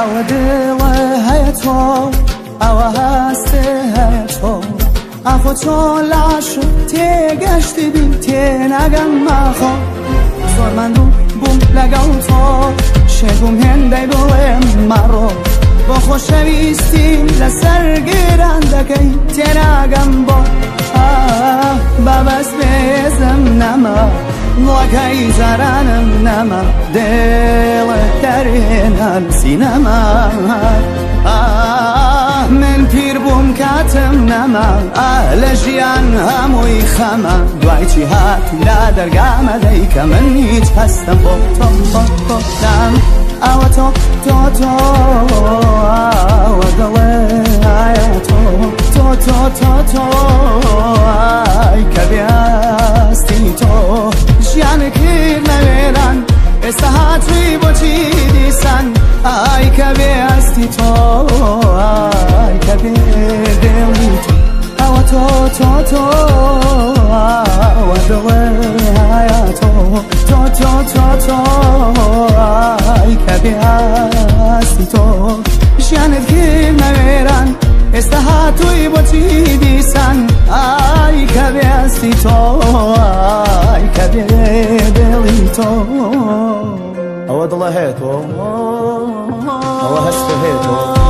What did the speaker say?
ئەوە دڵە هەیە تۆ ئەوە هەستێ هەیە تۆ ئەخۆ چۆن لاشم تێگەشتی بین تێناگەم ماخۆ زۆر مەندوو بووم لەگەڵ تۆ شێگوم هێندەی بڵێم مەڕۆ بۆ خۆشەویستیم لەسەر گیران دەکەی تێناگەم بۆ بەبەست بێزم نەما وەکەی جارانم نەما دێڵت دەرێنان سینەما من پیر بووم کاتم نەما لە ژیان هەمووی خەمە دوای چی هات لە دەرگامە دەیکە من هیچ هەستم بۆ تۆ خۆشم ئەوە تۆ تۆ تۆ ئەوە دڵێ ئایا تۆ تۆ تۆ تۆ تۆ ئای کە بێستی تۆ ژیانت کرد نەوێران ئێستا هاتووی بۆچی دیسان ئای کە بێستی تۆ ئای کە بێ دڵی تۆ ئەوە تۆ تۆ تۆ ئەوە دڵێ ئایا تۆ تۆ تۆ تۆ تۆ ئای کە بێستی تۆ ژیانت کرد نەوێران ئێستا هاتووی بۆچی دیسان ئای کە بێستی تۆ ئای کە بێ دڵی تۆ ئەوە دڵە هەیە تۆ ئەوە هەستە هەیە تۆ